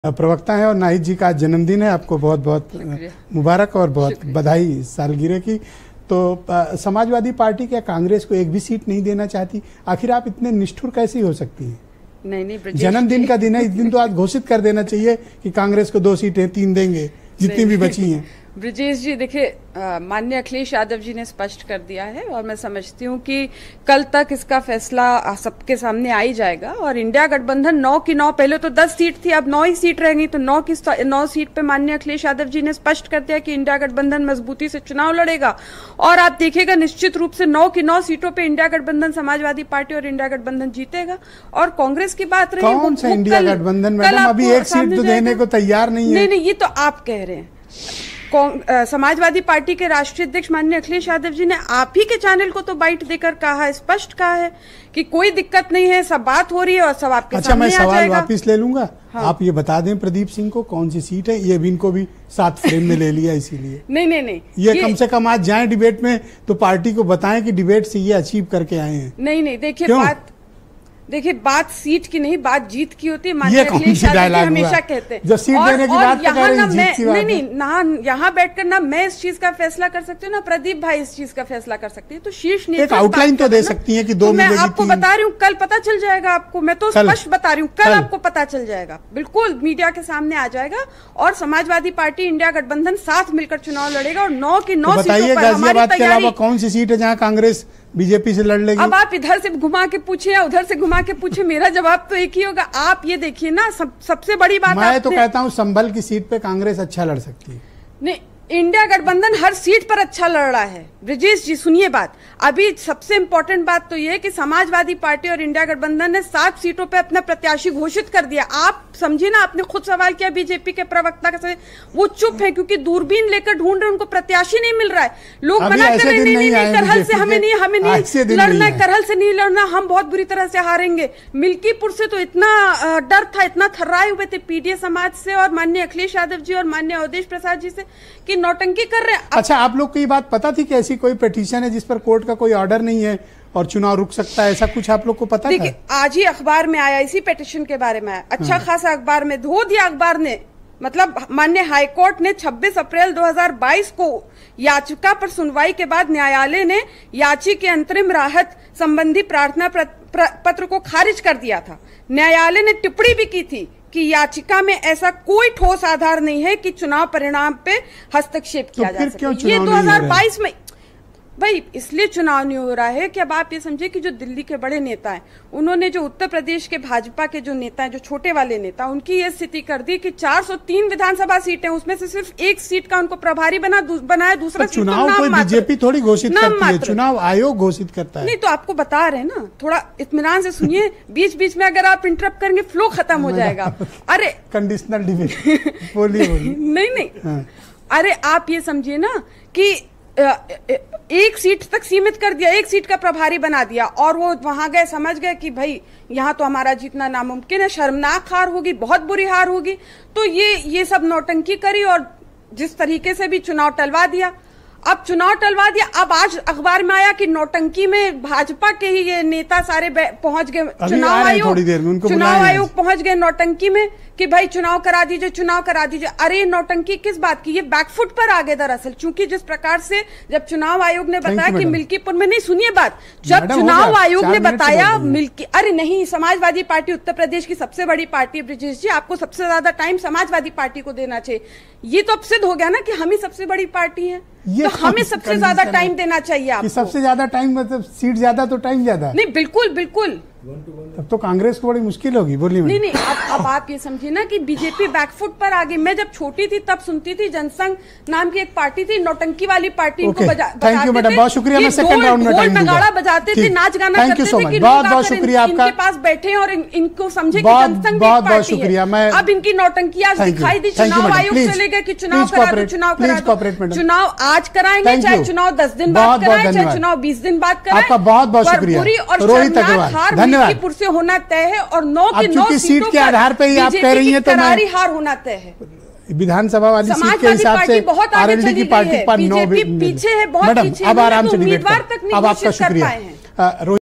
प्रवक्ता हैं और नाहिद जी का आज जन्मदिन है। आपको बहुत बहुत मुबारक और बहुत बधाई सालगिरह की। तो समाजवादी पार्टी क्या कांग्रेस को एक भी सीट नहीं देना चाहती? आखिर आप इतने निष्ठुर कैसी हो सकती हैं? नहीं, जन्मदिन का दिन है, इस दिन तो आज घोषित कर देना चाहिए कि कांग्रेस को 2 सीटें 3 देंगे, जितनी भी बची हैं। ब्रजेश जी देखिए, माननीय अखिलेश यादव जी ने स्पष्ट कर दिया है और मैं समझती हूँ कि कल तक इसका फैसला सबके सामने आ ही जाएगा। और इंडिया गठबंधन 9 की 9, पहले तो 10 सीट थी, अब 9 ही सीट रहेंगी, तो 9 की 9 सीट पे माननीय अखिलेश यादव जी ने स्पष्ट कर दिया कि इंडिया गठबंधन मजबूती से चुनाव लड़ेगा। और आप देखिएगा निश्चित रूप से 9 की 9 सीटों पे इंडिया गठबंधन, समाजवादी पार्टी और इंडिया गठबंधन जीतेगा। और कांग्रेस की बात रही, कौन सा इंडिया गठबंधन? मैडम अभी एक सीट तो देने को तैयार नहीं है। नहीं, ये तो आप कह रहे हैं। समाजवादी पार्टी के राष्ट्रीय अध्यक्ष माननीय अखिलेश यादव जी ने आप ही के चैनल को तो बाइट देकर कहा है, स्पष्ट कहा है कि कोई दिक्कत नहीं है, सब बात हो रही है और सब आपके सामने आ जाएगा। मैं सवाल वापस ले लूंगा। हाँ। आप ये बता दें प्रदीप सिंह को कौन सी सीट है, ये भी इनको भी साथ फ्रेम में ले लिया इसीलिए। नहीं, ये कम से कम आज जाएं डिबेट में तो पार्टी को बताएं कि डिबेट से ये अचीव करके आए हैं। नहीं, देखिए बात सीट की नहीं, बात जीत की होती है। माननीय अखिलेश यादव जी हमेशा कहते हैं जब सीट देने की बात कर रहे हैं, जीत की बात नहीं, यहाँ बैठकर ना मैं इस चीज का फैसला कर सकती हूँ, ना प्रदीप भाई इस चीज का फैसला कर सकती है। तो शीर्ष नेता एक आउटलाइन तो दे सकती है कि 2 में मैं आपको बता रही हूँ, कल पता चल जाएगा आपको। मैं तो स्पष्ट बता रही हूँ, कल आपको पता चल जाएगा, बिल्कुल मीडिया के सामने आ जाएगा। और समाजवादी पार्टी इंडिया गठबंधन साथ मिलकर चुनाव लड़ेगा और 9 की 9 सीटों पर हमारी तैयारी। कौन सी सीट है जहाँ कांग्रेस बीजेपी से लड़ लेगी? अब आप इधर से घुमा के पूछे या उधर से घुमा के पूछे, मेरा जवाब तो एक ही होगा। आप ये देखिए ना, सबसे बड़ी बात मैं तो कहता हूं संभल की सीट पे कांग्रेस अच्छा लड़ सकती है। नहीं, इंडिया गठबंधन हर सीट पर अच्छा लड़ रहा है। ब्रजेश जी सुनिए बात, अभी सबसे इंपॉर्टेंट बात तो ये है कि समाजवादी पार्टी और इंडिया गठबंधन ने 7 सीटों पे अपना प्रत्याशी घोषित कर दिया। आप समझिए ना, आपने खुद सवाल किया बीजेपी के प्रवक्ता से, वो चुप है क्योंकि दूरबीन लेकर ढूंढ रहे, उनको प्रत्याशी नहीं मिल रहा है। लोग मना कर रहे नहीं, करहल से हमें नहीं लड़ना, करहल से नहीं लड़ना, हम बहुत बुरी तरह से हारेंगे। मिल्कीपुर से तो इतना डर था, इतना थर्राए हुए थे पीडीए समाज से और माननीय अखिलेश यादव जी और माननीय अवधेश प्रसाद जी से कि नौटंकी कर रहे हैं। अच्छा, आप लोग को ये बात पता थी कि ऐसी कोई पिटीशन है जिस पर कोर्ट का कोई ऑर्डर नहीं है और चुनाव रुक सकता है, ऐसा कुछ आप लोग को पता था? देखिए आज ही अखबार में आया, इसी पिटीशन के बारे में आया, अच्छा खासा अखबार में धो दिया अखबार ने। मतलब माननीय हाईकोर्ट ने 26 अप्रैल 2022 को याचिका पर सुनवाई के बाद न्यायालय ने याची के अंतरिम राहत संबंधी प्रार्थना पत्र को खारिज कर दिया था। न्यायालय ने टिप्पणी भी की थी कि याचिका में ऐसा कोई ठोस आधार नहीं है कि चुनाव परिणाम पे हस्तक्षेप किया जा सके। ये 2022 में भाई इसलिए चुनाव नहीं हो रहा है कि अब आप ये समझे कि जो दिल्ली के बड़े नेता हैं, उन्होंने जो उत्तर प्रदेश के भाजपा के जो नेता हैं, जो छोटे वाले नेता, उनकी ये स्थिति कर दी कि 403 विधानसभा सीटें, उसमें से सिर्फ 1 सीट का उनको प्रभारी बनाया, दूसरा चुनाव कोई बीजेपी थोड़ी घोषित करती है, चुनाव आयोग घोषित करता है। नहीं तो आपको बता रहे हैं ना, थोड़ा इत्मीनान से सुनिए। बीच बीच में अगर आप इंटरप्ट करेंगे फ्लो खत्म हो जाएगा। अरे कंडीशनल डिबेट बोलिए। नहीं, अरे आप ये समझिए ना कि 1 सीट तक सीमित कर दिया, 1 सीट का प्रभारी बना दिया और वो वहां गए, समझ गए कि भाई यहाँ तो हमारा जीतना नामुमकिन है, शर्मनाक हार होगी, बहुत बुरी हार होगी। तो ये सब नौटंकी करी और जिस तरीके से भी चुनाव टलवा दिया। अब चुनाव टलवा दिया, अब आज अखबार में आया कि नौटंकी में भाजपा के ही ये नेता सारे पहुंच गए चुनाव आयोग पहुंच गए नौटंकी में कि भाई चुनाव करा दीजिए। अरे नौटंकी किस बात की? ये बैकफुट पर आ गए दरअसल, क्योंकि जिस प्रकार से जब चुनाव आयोग ने बताया कि मिल्कीपुर में, नहीं सुनिए बात, जब चुनाव आयोग ने बताया अरे नहीं, समाजवादी पार्टी उत्तर प्रदेश की सबसे बड़ी पार्टी है ब्रजेश जी, आपको सबसे ज्यादा टाइम समाजवादी पार्टी को देना चाहिए। ये तो अब सिद्ध हो गया ना कि हम ही सबसे बड़ी पार्टी है, तो हमें सबसे ज्यादा टाइम देना चाहिए आपको। सबसे ज्यादा टाइम मतलब सीट ज्यादा तो टाइम ज्यादा। नहीं बिल्कुल तब तो कांग्रेस को बड़ी मुश्किल होगी। बोलिए। नहीं, अब आप ये समझिए ना कि बीजेपी बैकफुट पर आ गई। मैं जब छोटी थी तब सुनती थी, जनसंघ नाम की एक पार्टी थी, नौटंकी वाली पार्टी, इनको थैंक यू मैडम, बहुत शुक्रिया। मैं सेकंड राउंड में टाइम दूंगा। नगाड़ा बजाते थे, नाच गाना करते थे कि बहुत बहुत शुक्रिया आपका, इनके पास बैठे और इनको समझे कि जनसंघ बहुत शुक्रिया। अब इनकी नौटंकी आज दिखाई दी, चुनाव आयोग चले गए कि चुनाव करा दो। चुनाव आज कराएंगे, चाहे चुनाव 10 दिन बाद कराएं, चाहे चुनाव 20 दिन बाद कराएं। आपका बहुत बहुत शुक्रिया। रोहित अग्रवाल, धन्यवाद। से होना तय है और 9 की 9 सीट के आधार पे ही आप कह रही हैं, तो करारी हार होना तय है। विधानसभा वाली सीट के हिसाब से आरएलडी की पार्टी पर 9 पीछे है, बहुत पीछे। अब आराम से डिबेट। अब आपका शुक्रिया।